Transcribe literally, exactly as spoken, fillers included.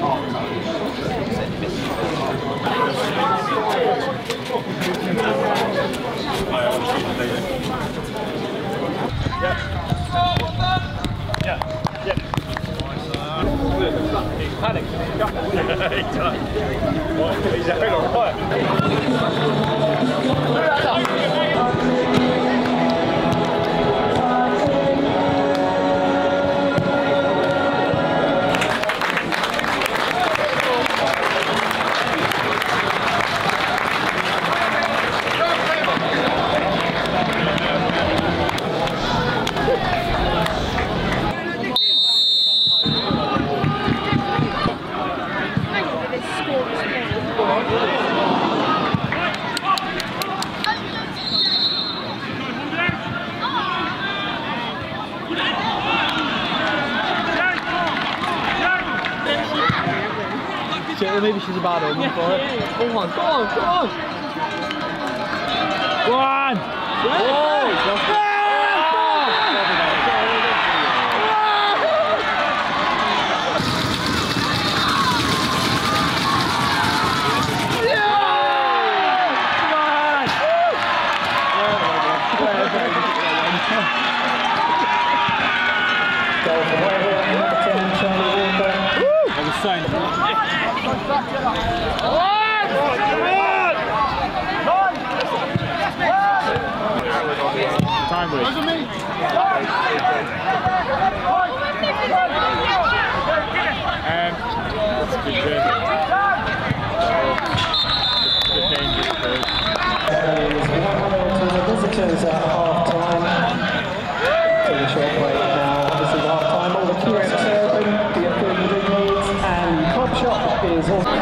Maybe she's a bad omen for it. Go on, go on, go on! Go on! Oh, time with um, that's a good journey. Good danger too. To the visitors at half time. To the short break now. This is half time. All the kiosks are open. The food and drink needs and club shop is also.